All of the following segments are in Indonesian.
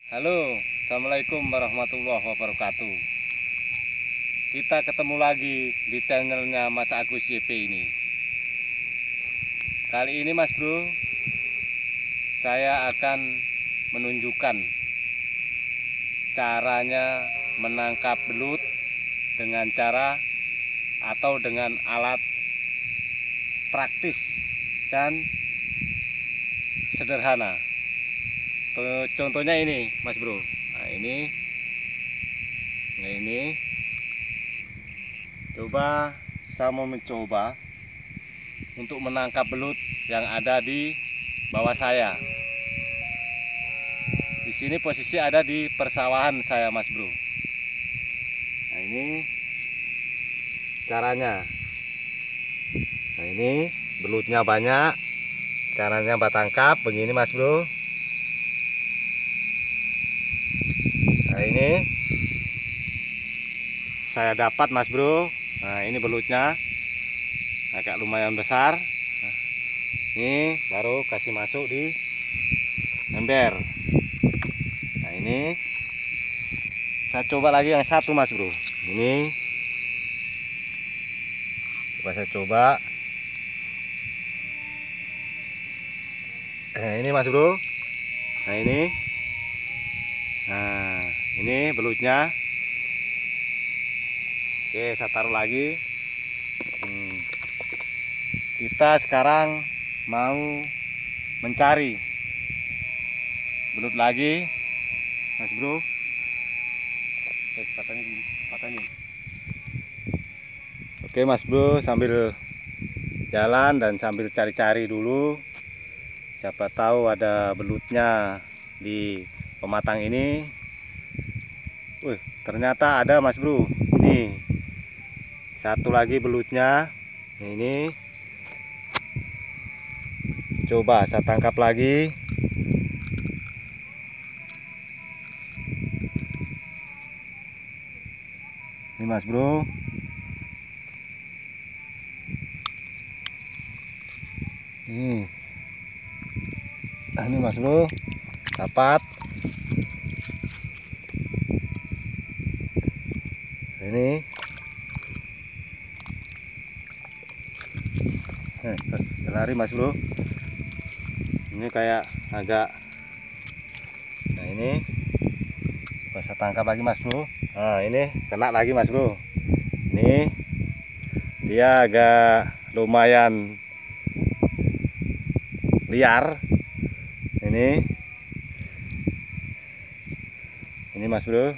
Halo, assalamualaikum warahmatullahi wabarakatuh. Kita ketemu lagi di channelnya Mas Agus YP ini. Kali ini Mas Bro, saya akan menunjukkan caranya menangkap belut dengan cara atau dengan alat praktis dan sederhana. Contohnya ini Mas Bro. Nah ini coba saya mau mencoba untuk menangkap belut yang ada di bawah saya. Di sini posisi ada di persawahan saya Mas Bro. Nah ini caranya. Nah ini belutnya banyak. Caranya tangkap begini Mas Bro. Nah ini saya dapat Mas Bro. Nah ini belutnya agak lumayan besar. Nah, ini baru kasih masuk di ember. Nah ini saya coba lagi yang satu Mas Bro. Ini coba saya coba. Nah ini Mas Bro. Nah ini belutnya. Oke, saya taruh lagi. Kita sekarang mau mencari belut lagi, Mas Bro. Patahnya. Oke, Mas Bro, sambil jalan dan sambil cari-cari dulu. Siapa tahu ada belutnya di pematang ini. Wih, ternyata ada Mas Bro. Ini satu lagi belutnya. Ini coba saya tangkap lagi. Ini Mas Bro. Ini Mas Bro, dapat. Ini lari Mas Bro. Ini kayak agak. Nah ini bisa tangkap lagi Mas Bro. Nah ini kena lagi Mas Bro. Ini dia agak lumayan liar. Ini Mas Bro.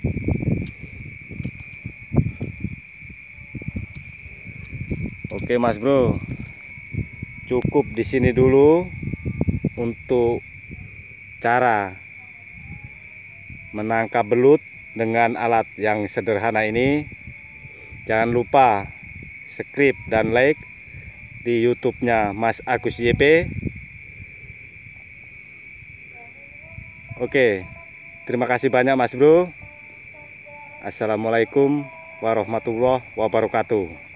Oke Mas Bro, cukup di sini dulu untuk cara menangkap belut dengan alat yang sederhana ini. Jangan lupa subscribe dan like di YouTube-nya Mas Agus YP. Oke, terima kasih banyak Mas Bro. Assalamualaikum warahmatullahi wabarakatuh.